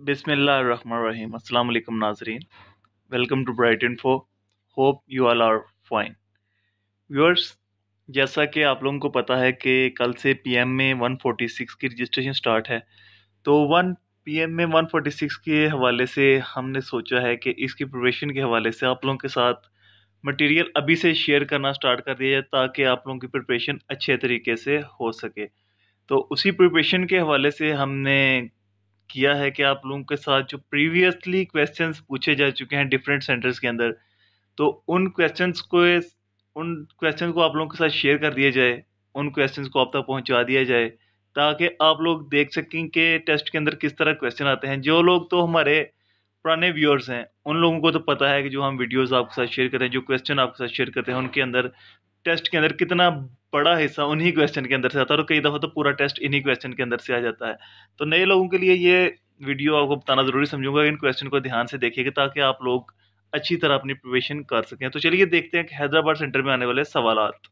बिस्मिल्लाहिर्रहमानिर्रहीम। अस्सलाम वालेकुम नाजरीन, welcome to Bright Info. Hope you all are fine. Viewers, जैसा कि आप लोगों को पता है कि कल से PMA 146 की रजिस्ट्रेशन स्टार्ट है। तो PMA 146 के हवाले से हमने सोचा है कि इसकी प्रिपरेशन के हवाले से आप लोगों के साथ मटेरियल अभी से शेयर करना स्टार्ट कर दिया जाए ताकि आप लोगों की प्रिपरेशन अच्छे तरीके से हो सके। तो उसी प्रिपरेशन के हवाले से हमने किया है कि आप लोगों के साथ जो प्रीवियसली क्वेश्चंस पूछे जा चुके हैं डिफरेंट सेंटर्स के अंदर, तो उन क्वेश्चंस को आप लोगों के साथ शेयर कर दिया जाए, उन क्वेश्चंस को आप तक पहुंचा दिया जाए ताकि आप लोग देख सकें कि टेस्ट के अंदर किस तरह क्वेश्चन आते हैं। जो लोग तो हमारे पुराने व्यूअर्स हैं उन लोगों को तो पता है कि जो हम वीडियोस आपके साथ शेयर करते हैं, जो क्वेश्चन आपके साथ शेयर करते हैं, उनके अंदर टेस्ट के अंदर कितना बड़ा हिस्सा उन्हीं क्वेश्चन के अंदर से आता है और कई दफ़ा तो पूरा टेस्ट इन्हीं क्वेश्चन के अंदर से आ जाता है। तो नए लोगों के लिए ये वीडियो आपको बताना ज़रूरी समझूंगा। इन क्वेश्चन को ध्यान से देखिएगा ताकि आप लोग अच्छी तरह अपनी प्रिपरेशन कर सकें। तो चलिए देखते हैं कि हैदराबाद सेंटर में आने वाले सवालात।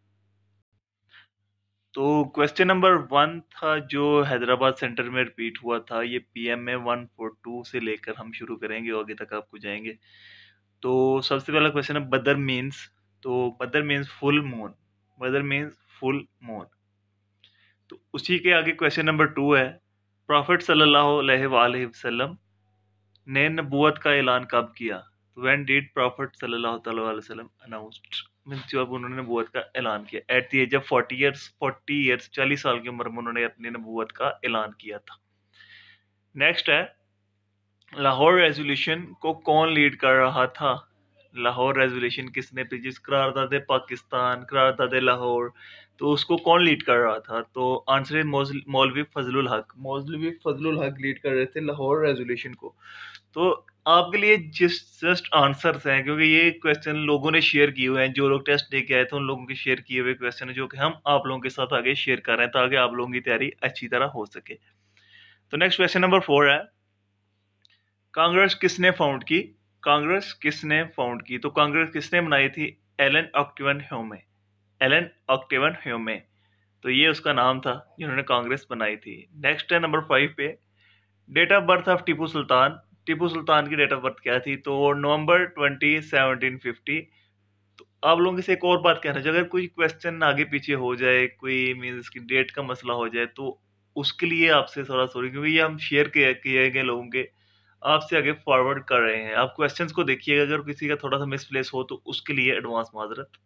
तो क्वेश्चन नंबर 1 था जो हैदराबाद सेंटर में रिपीट हुआ था, ये PMA 142 से लेकर हम शुरू करेंगे और आगे तक आपको जाएंगे। तो सबसे पहला क्वेश्चन है बदर मीन्स। तो बदर मीन्स फुल मून। बदर मीन्स फुल मून। तो उसी के आगे क्वेश्चन नंबर 2 है प्रॉफिट सल्लल्लाहु अलैहि वसल्लम ने नबूवत का ऐलान कब किया। तो व्हेन डिड प्रॉफिट सल्लल्लाहु अलैहि वसल्लम अनाउंस्ड, मींस जब उन्होंने नबूवत का ऐलान किया। At the age of 40 years 40 साल की उम्र में उन्होंने अपनी नबूवत का ऐलान किया था। नेक्स्ट है लाहौर रेजोल्यूशन को कौन लीड कर रहा था। लाहौर रेजोल्यूशन किसने जिस करारदाद पाकिस्तान, करारदाद लाहौर, तो उसको कौन लीड कर रहा था। तो आंसर है मौलवी फजलुल हक। मौलवी फजलुल हक लीड कर रहे थे लाहौर रेजोल्यूशन को। तो आपके लिए जस्ट आंसर्स हैं क्योंकि ये क्वेश्चन लोगों ने शेयर किए हुए हैं। जो लोग टेस्ट दे के आए थे उन लोगों के शेयर किए हुए क्वेश्चन है जो कि हम आप लोगों के साथ आगे शेयर कर रहे हैं ताकि आप लोगों की तैयारी अच्छी तरह हो सके। तो नेक्स्ट क्वेश्चन नंबर 4 है कांग्रेस किसने फाउंड की। कांग्रेस किसने फाउंड की। तो कांग्रेस किसने बनाई थी। एलन ऑक्टेवन ह्यूमे। एलन ऑक्टेवन ह्यूमे, तो ये उसका नाम था जिन्होंने कांग्रेस बनाई थी। नेक्स्ट है नंबर 5 पे date of birth of Tipu Sultan. Tipu Sultan की डेट ऑफ बर्थ क्या थी। तो नवंबर 20 1750। तो आप लोगों से एक और बात कहना चाहिए, अगर कोई क्वेश्चन आगे पीछे हो जाए, कोई मीन्स की डेट का मसला हो जाए, तो उसके लिए आपसे थोड़ा सॉरी क्योंकि ये हम शेयर किए गए लोगों के आपसे आगे फॉरवर्ड कर रहे हैं। आप क्वेश्चंस को देखिएगा, अगर किसी का थोड़ा सा मिसप्लेस हो तो उसके लिए एडवांस माजरत।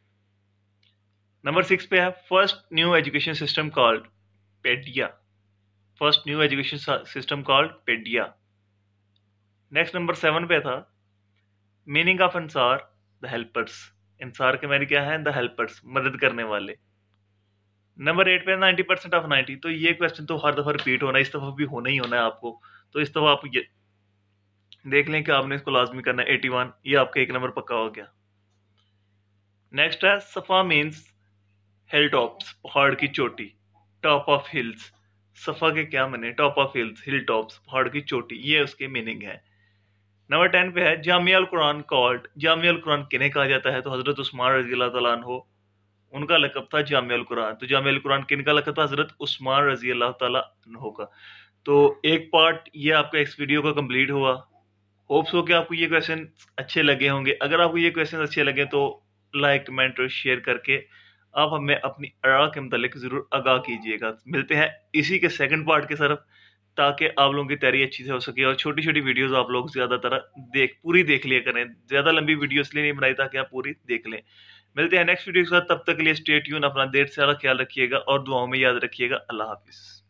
नंबर 6 पे है first new education system called पेडिया। First new education system called पेडिया। नेक्स्ट नंबर 7 पे था मीनिंग ऑफ इंसार द हेल्पर्स। इंसार के मैंने क्या है द हेल्पर्स, मदद करने वाले। नंबर 8 पे 90% ऑफ 90। तो ये क्वेश्चन तो हर दफा रिपीट होना है, इस दफा भी होना ही होना है आपको। तो इस दफा आप ये देख लें कि आपने इसको लाजमी करना है। 81 ये आपका एक नंबर पक्का हो गया। नेक्स्ट है सफा मीन्स हिल टॉप्स, पहाड़ की चोटी। टॉप ऑफ हिल्स, सफा के क्या माने top of hills, hill tops, पहाड़ की चोटी, ये उसके मीनिंग है। नंबर 10 पे है जामिया अल कुरान कॉल्ड। जामिया अल कुरान किन्हें कहा जाता है। तो हजरत उस्मान रजी अल्लाह तआला अन्हु, उनका लकब था जामिया अल कुरान। तो जामिया अल कुरान किनका लकब था। हजरत उस्मान रजी अल्लाह तआला अन्हु का। तो एक पार्ट ये आपका इस वीडियो का कंप्लीट हुआ। होप्स हो कि आपको ये क्वेश्चन अच्छे लगे होंगे। अगर आपको ये क्वेश्चन अच्छे लगे तो लाइक, कमेंट और शेयर करके आप हमें अपनी आरा के मुतालिक जरूर आगाह कीजिएगा। मिलते हैं इसी के सेकंड पार्ट के तरफ ताकि आप लोगों की तैयारी अच्छी से हो सके और छोटी छोटी वीडियोस आप लोग ज्यादातर पूरी देख लिया करें। ज्यादा लंबी वीडियो इसलिए नहीं बनाई ताकि आप पूरी देख लें। मिलते हैं नेक्स्ट वीडियो के साथ, तब तक के लिए स्टे ट्यून, अपना देर से ख्याल रखिएगा और दुआओं में याद रखिएगा। अल्लाह हाफिज।